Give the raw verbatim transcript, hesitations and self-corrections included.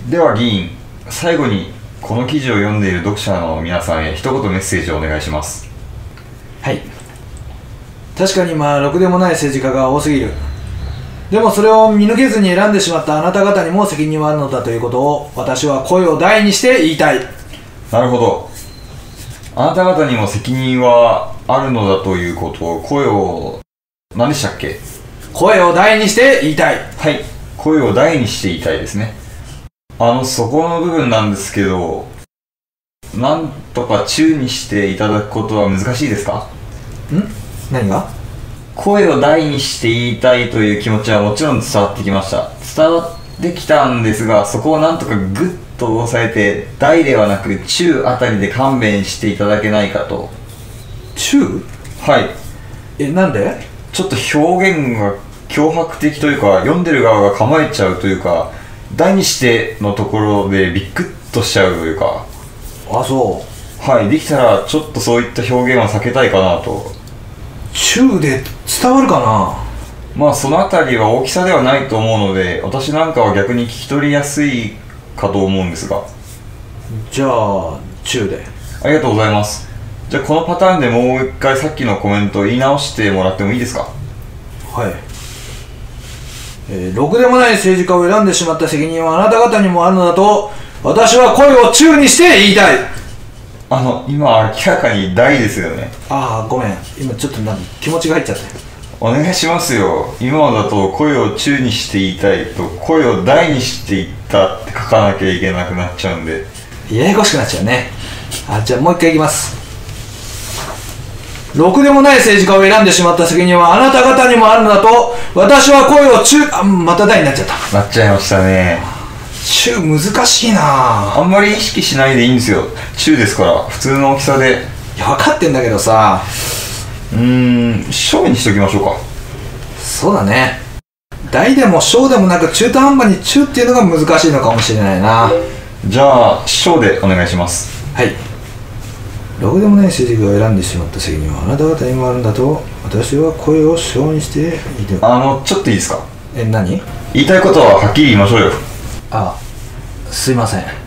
では議員、最後にこの記事を読んでいる読者の皆さんへ一言メッセージをお願いします。 はい。確かに今ろくでもない政治家が多すぎる。でもそれを見抜けずに選んでしまったあなた方にも責任はあるのだということを、私は声を大にして言いたい。 なるほど。あなた方にも責任はあるのだということを、声を何でしたっけ？ 声を大にして言いたい。 はい、声を大にして言いたいですね。あのそこの部分なんですけど、なんとか中にしていただくことは難しいですか？ ん？何が？ 声を大にして言いたいという気持ちはもちろん伝わってきました。伝わってきたんですが、そこをなんとかグッと押さえて、大ではなく中あたりで勘弁していただけないかと。 中？ はい。 え、なんで？ ちょっと表現が脅迫的というか、読んでる側が構えちゃうというか、大にしてのところでビックッとしちゃうというか。 あ、そう。はい、できたらちょっとそういった表現は避けたいかなと。 中で伝わるかな？ まあそのあたりは大きさではないと思うので、私なんかは逆に聞き取りやすいかと思うんですが。 じゃあ中で。 ありがとうございます。じゃあこのパターンでもう一回さっきのコメントを言い直してもらってもいいですか？ はい。えー、ろくでもない政治家を選んでしまった責任はあなた方にもあるのだと、私は声を中にして言いたい。 あの、今明らかに大ですよね。 ああ、ごめん。今ちょっとなん気持ちが入っちゃって。 お願いしますよ。今だと声を中にして言いたいと、声を大にして言ったって書かなきゃいけなくなっちゃうんで。 ややこしくなっちゃうね。あ、じゃあもう一回いきます。ろくでもない政治家を選んでしまった責任はあなた方にもあるのだと、私は声を中、あ、また大になっちゃった。 なっちゃいましたね。 中難しいな。 あんまり意識しないでいいんですよ。中ですから普通の大きさで。 いや分かってんだけどさ。 うーん、小にしときましょうか。 そうだね。大でも小でもなく中途半端に中っていうのが難しいのかもしれないな。じゃあ小でお願いします。 はい。ろくでもない政治家を選んでしまった責任はあなた方にもあるんだと、私は声を小にして言って。 あのちょっといいですか？ え、何？ 言いたいことははっきり言いましょうよ。 あ、すいません。